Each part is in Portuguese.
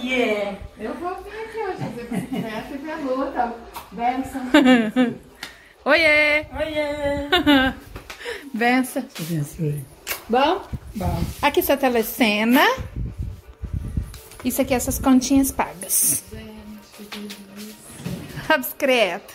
Yeah. Eu vou vir aqui hoje fazer bicicleta e ver a luta. Benção. Oiê! Oiê. Benção. Abençoe. Bom? Bom. Aqui sua telecena. Isso aqui é essas continhas pagas. Gente, que delícia. Abscreto.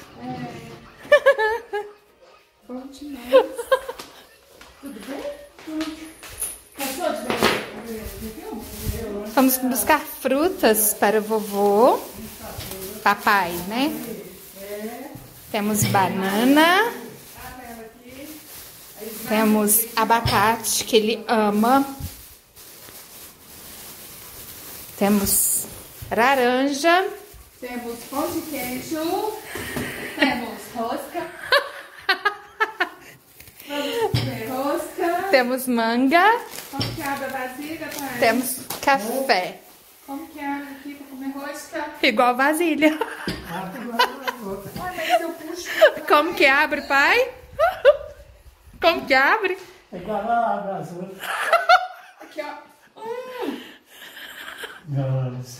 Bom demais. Tudo bem? Cansou de ver? Vamos buscar frutas para o vovô. Papai, né? Temos banana. Temos abacate, que ele ama. Temos laranja. Temos pão de queijo. Temos rosca. Vamos comer rosca. Temos manga. Como que abre a vasilha, pai? Temos café. Como que abre aqui pra comer rosca? Igual vasilha. Ai, mas eu puxo. Como que abre, pai? Como que abre? É igual a abraço. Aqui, ó. Nossa.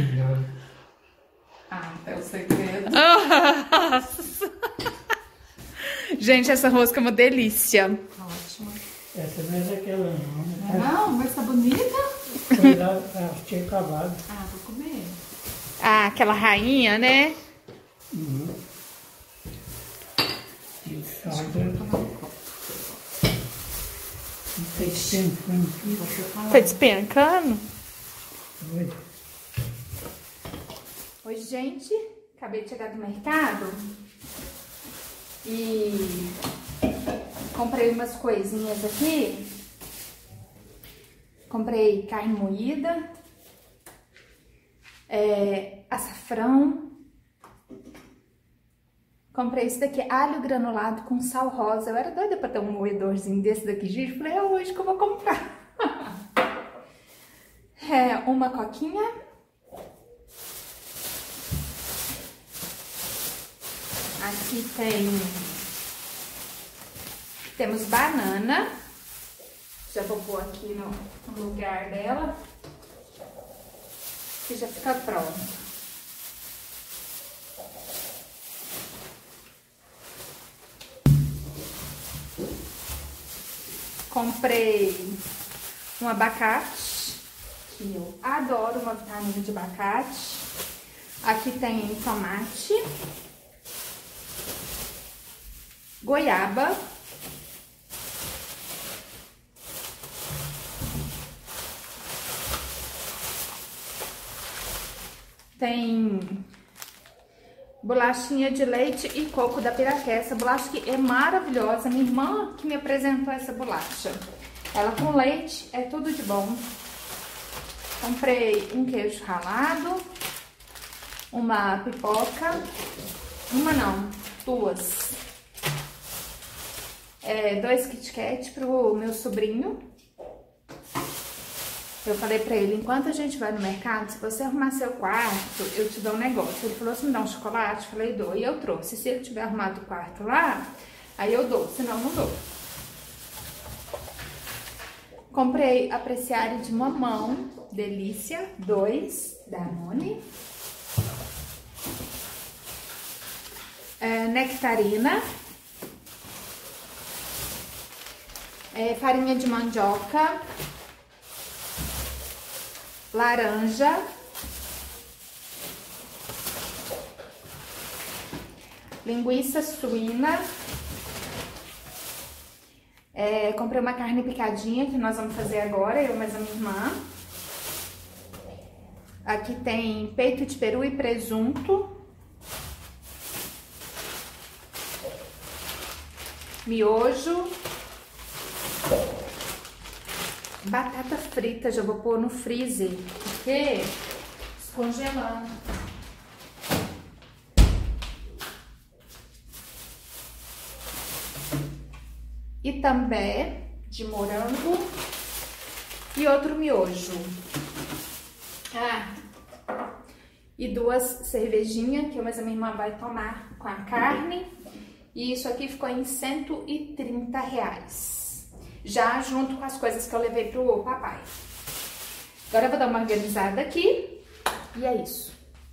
Ah, é o segredo. Nossa. Gente, essa rosca é uma delícia. Ótimo. Essa não é daquela não. Né? Não, mas tá bonita. Foi lá, tinha acabado. Ah, vou comer. Ah, aquela rainha, né? Uhum. E salda. Tá despencando? Oi. Oi, gente. Acabei de chegar do mercado. E comprei umas coisinhas aqui. Comprei carne moída, açafrão. Comprei isso daqui, alho granulado com sal rosa. Eu era doida pra ter um moedorzinho desse daqui, gente. Falei, é hoje que eu vou comprar. Uma coquinha. Aqui temos banana. Já vou pôr aqui no lugar dela. E já fica pronto. Comprei um abacate, que eu adoro uma vitamina de abacate. Aqui tem tomate, goiaba, tem bolachinha de leite e coco da Piraquê. Essa bolacha aqui é maravilhosa. Minha irmã que me apresentou essa bolacha. Ela com leite é tudo de bom. Comprei um queijo ralado, uma pipoca, uma não, duas. 2 Kit Kat pro meu sobrinho. Eu falei pra ele, enquanto a gente vai no mercado, se você arrumar seu quarto, eu te dou um negócio. Ele falou, você me dá um chocolate? Eu falei, dou. E eu trouxe. Se ele tiver arrumado o quarto lá, aí eu dou, senão não dou. Comprei apreciário de mamão, delícia, 2, Danone. Nectarina. Farinha de mandioca. Laranja, linguiça suína, comprei uma carne picadinha que nós vamos fazer agora, eu mais a minha irmã. Aqui tem peito de peru e presunto, miojo, batata frita, já vou pôr no freezer, porque descongelando. E também de morango e outro miojo. E 2 cervejinhas que eu mais a minha irmã vai tomar com a carne. E isso aqui ficou em R$130. Já junto com as coisas que eu levei pro papai. Agora eu vou dar uma organizada aqui E é isso.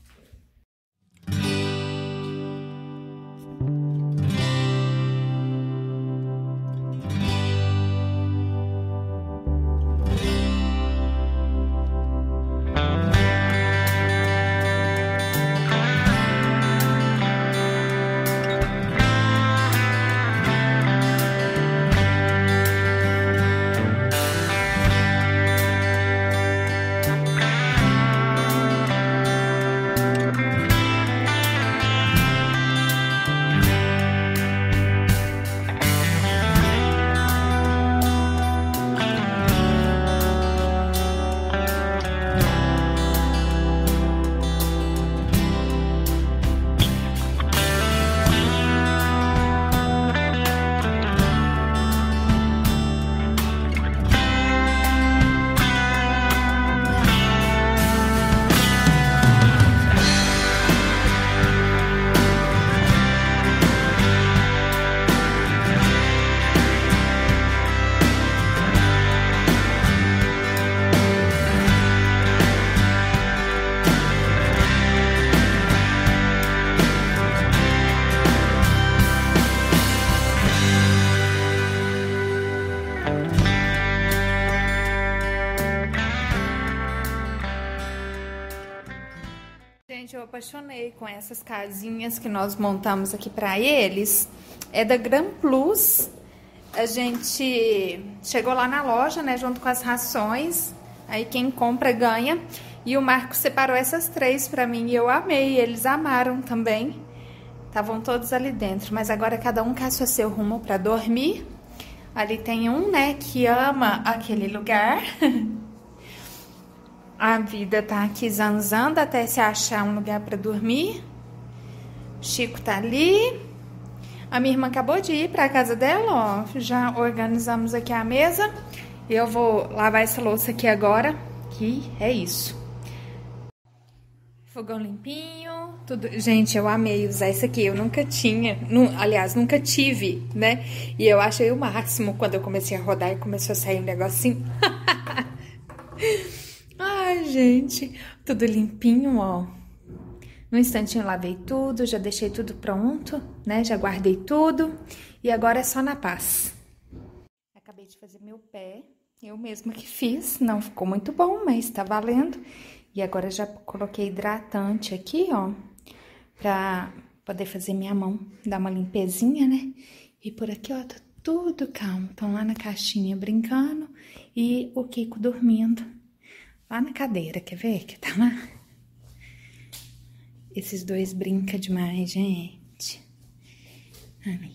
Gente, eu apaixonei com essas casinhas que nós montamos aqui pra eles. É da Gran Plus. A gente chegou lá na loja, né, junto com as rações. Aí quem compra ganha. E o Marcos separou essas 3 pra mim e eu amei. Eles amaram também. Estavam todos ali dentro. Mas agora cada um caça seu rumo pra dormir. Ali tem um, né, que ama aquele lugar. A vida tá aqui zanzando até se achar um lugar pra dormir. Chico tá ali. A minha irmã acabou de ir pra casa dela, ó. Já organizamos aqui a mesa. Eu vou lavar essa louça aqui agora, que é isso. Fogão limpinho, tudo. Gente, eu amei usar isso aqui. Eu nunca tinha, aliás, nunca tive, né? E eu achei o máximo quando eu comecei a rodar e começou a sair um negocinho. Ai, gente, tudo limpinho, ó. No instantinho eu lavei tudo, já deixei tudo pronto, né? Já guardei tudo e agora é só na paz. Acabei de fazer meu pé, eu mesma que fiz, não ficou muito bom, mas tá valendo. E agora já coloquei hidratante aqui, ó, pra poder fazer minha mão, dar uma limpezinha, né? E por aqui, ó, tá tudo calmo. Estão lá na caixinha brincando e o Kiko dormindo. Lá na cadeira, quer ver que tá lá? Esses dois brincam demais, gente. Ai,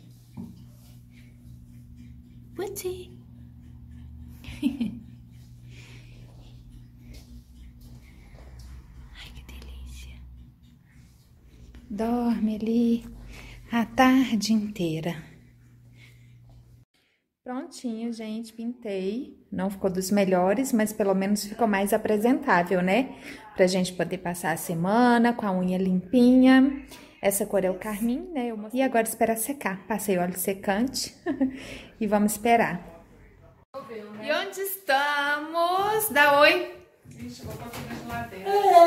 Puti. Ai, que delícia. Dorme ali a tarde inteira. Prontinho, gente, pintei. Não ficou dos melhores, mas pelo menos ficou mais apresentável, né? Pra gente poder passar a semana com a unha limpinha. Essa cor é o carmim, né? E agora espera secar. Passei óleo secante e vamos esperar. E onde estamos? Dá oi. Ixi, vou colocar na geladeira.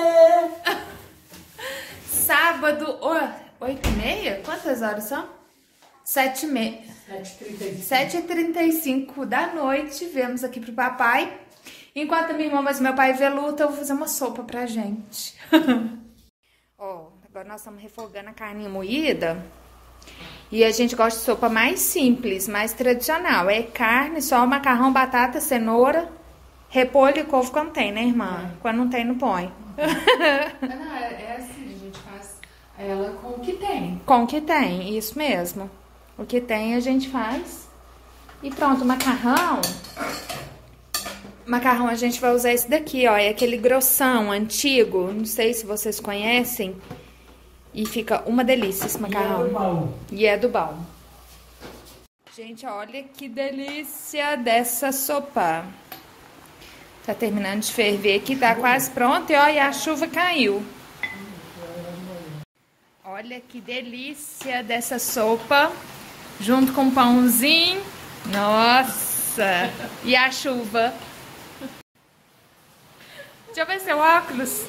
Sábado, 8h30? Quantas horas são? 7h30. 7h35 da noite, viemos aqui pro papai. Enquanto a minha irmã e meu pai vê luta, eu vou fazer uma sopa pra gente. Ó, agora nós estamos refogando a carninha moída. E a gente gosta de sopa mais simples, mais tradicional. É carne, só macarrão, batata, cenoura, repolho e couve quando tem, né, irmã? Quando não tem, não põe. Não, é assim, a gente faz ela com o que tem. Com o que tem, isso mesmo. O que tem a gente faz. E pronto, macarrão. Macarrão a gente vai usar esse daqui, ó. É aquele grossão, antigo. Não sei se vocês conhecem. E fica uma delícia esse macarrão. E é do baú. Gente, olha que delícia dessa sopa. Tá terminando de ferver aqui, tá quase pronto. E olha, a chuva caiu. Olha que delícia dessa sopa. Junto com um pãozinho. Nossa! E a chuva. Deixa eu ver seu óculos.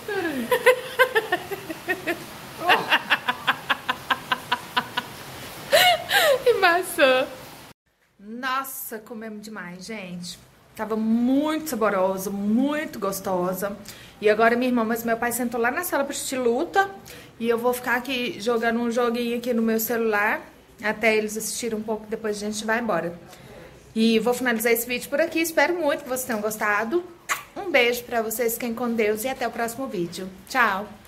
Embaçou. Nossa, comemos demais, gente. Tava muito saboroso, muito gostosa. E agora minha irmã, mas meu pai sentou lá na sala pra assistir luta. E eu vou ficar aqui jogando um joguinho aqui no meu celular. Até eles assistirem um pouco, depois a gente vai embora. E vou finalizar esse vídeo por aqui. Espero muito que vocês tenham gostado. Um beijo pra vocês, fiquem com Deus e até o próximo vídeo. Tchau!